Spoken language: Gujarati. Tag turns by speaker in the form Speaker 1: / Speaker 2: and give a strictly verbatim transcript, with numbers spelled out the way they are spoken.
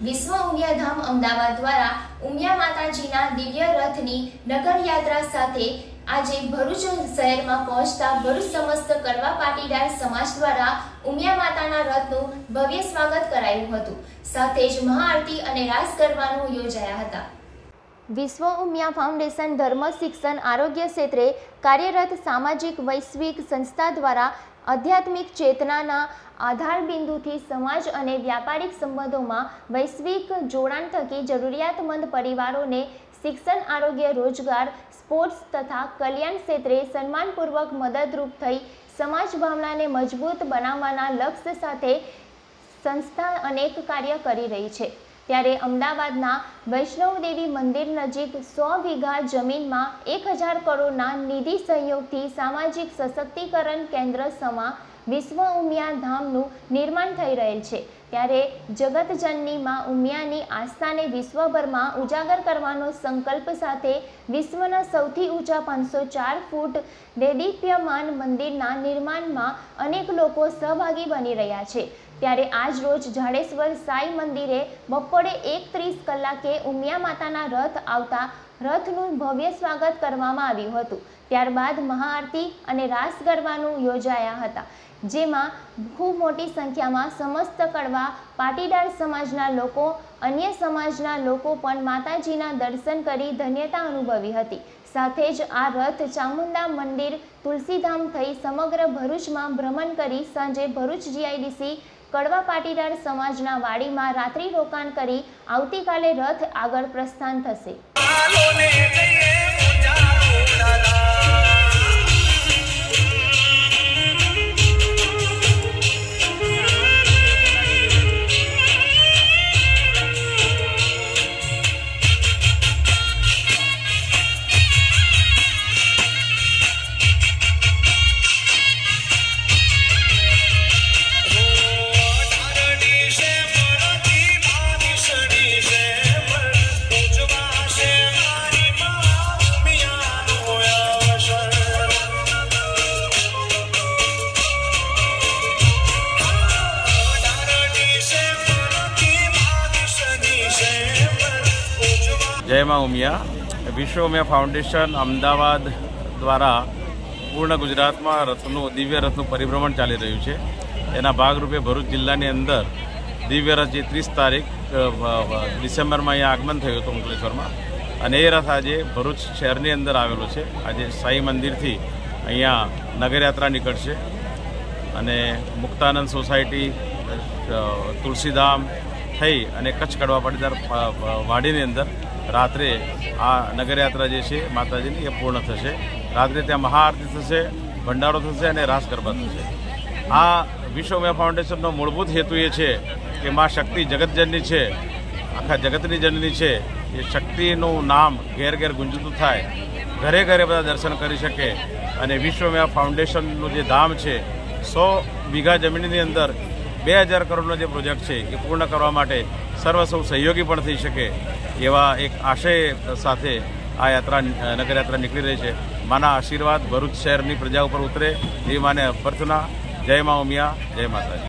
Speaker 1: વિશ્વ ઉમિયાધામ અમદાવાદ દ્વારા ઉમિયા માતાજીના દિવ્ય રથની નગરયાત્રા સાથે આજે ભરૂચ શહેરમાં પહોંચતા ભરૂચ સમસ્ત કડવા પાટીદાર સમાજ દ્વારા ઉમિયા માતાના રથનું ભવ્ય સ્વાગત કરાયું હતું। સાથે જ મહાઆરતી અને રાસ ગરબાનું યોજાયા હતા। વિશ્વ ઉમિયા ફાઉન્ડેશન ધર્મ શિક્ષણ આરોગ્ય ક્ષેત્રે કાર્યરત સામાજિક વૈશ્વિક સંસ્થા દ્વારા આધ્યાત્મિક ચેતનાના આધારબિંદુથી સમાજ અને વ્યાપારિક સંબંધોમાં વૈશ્વિક જોડાણ થકી જરૂરિયાતમંદ પરિવારોને શિક્ષણ આરોગ્ય રોજગાર સ્પોર્ટ્સ તથા કલ્યાણ ક્ષેત્રે સન્માનપૂર્વક મદદરૂપ થઈ સમાજ ભાવનાને મજબૂત બનાવવાના લક્ષ્ય સાથે સંસ્થા અનેક કાર્ય કરી રહી છે। ત્યારે અમદાવાદના વૈષ્ણવદેવી મંદિર નજીક સો વીઘા જમીનમાં એક હજાર કરોડના નિધિ સહયોગથી સામાજિક સશક્તિકરણ કેન્દ્ર સમા વિશ્વ ઉમિયા ધામનું નિર્માણ થઈ રહેલ છે। ત્યારે જગતજનની માં ઉમિયાની આસ્થાને વિશ્વભરમાં ઉજાગર કરવાનો સંકલ્પ સાથે વિશ્વના સૌથી ઊંચા પાંચસો ચાર ફૂટ દેદીપ્યમાન મંદિરના નિર્માણમાં અનેક લોકો સહભાગી બની રહ્યા છે। ત્યારે આજ રોજ જાડેશ્વર સાઈ મંદિરે બપોરે એક ત્રીસ કલાકે ઉમિયા માતાના રથ આવતા રથનું ભવ્ય સ્વાગત કરવામાં આવ્યું હતું। ત્યારબાદ મહાઆરતી અને રાસ ગરબાનું યોજાયા હતા, જેમાં ખૂબ મોટી સંખ્યામાં સમસ્ત કડવા પાટીદાર સમાજના લોકો અન્ય સમાજના લોકો પણ માતાજીના દર્શન કરી ધન્યતા અનુભવી હતી। સાથે જ આ રથ ચામુંડા મંદિર તુલસીધામ થઈ સમગ્ર ભરૂચમાં ભ્રમણ કરી સાંજે ભરૂચ જીઆઈડીસી કડવા પાટીદાર સમાજના વાડીમાં રાત્રિ રોકાણ કરી આવતીકાલે રથ આગળ પ્રસ્થાન થશે।
Speaker 2: जय मां उमिया। विश्व उमिया फाउंडेशन अमदावाद द्वारा पूर्ण गुजरात में रथनु दिव्य रथनु परिभ्रमण चाली रह्यु छे। एना भागरूपे भरूच जिल्लानी अंदर दिव्य रथ जे तीस तारीख डिसेम्बर में अहींया आगमन थयुं हतुं अंकलेश्वरमां अने ए रथ आज भरूच शहरनी अंदर आवेलो छे। आज साई मंदिरथी अहींया नगरयात्रा निकळशे अने मुक्तानंद सोसायटी तुलसीधाम थई अने कच्छ कड़वा पाटीदार वाडीनी अंदर रात्रे आ नगरयात्रा जे छे माताजीनी ए पूर्ण थशे। रात्रे त्यां महाआरती थशे, भंडारो थशे अने रास गरबा थशे। आ विश्व उमिया फाउंडेशननो मूलभूत हेतु ए छे के मां शक्ति जगतजननी छे, आखा जगतनी जननी छे। ए शक्तिनुं नाम घेर घेर गुंजતું थाय, घरे घरे बधा दर्शन करी शके अने विश्व उमिया फाउंडेशननुं जे धाम छे सौ वीघा जमीननी अंदर બે હજાર કરોડનો જે પ્રોજેક્ટ છે એ પૂર્ણ કરવા માટે સર્વ સૌ સહયોગી પણ થઈ શકે એવા એક આશય સાથે આ યાત્રા નગરયાત્રા નીકળી રહી છે। માના આશીર્વાદ ભરૂચ શહેરની પ્રજા ઉપર ઉતરે એ માને અભ્યર્થના। જય મા ઉમિયા, જય માતાજી।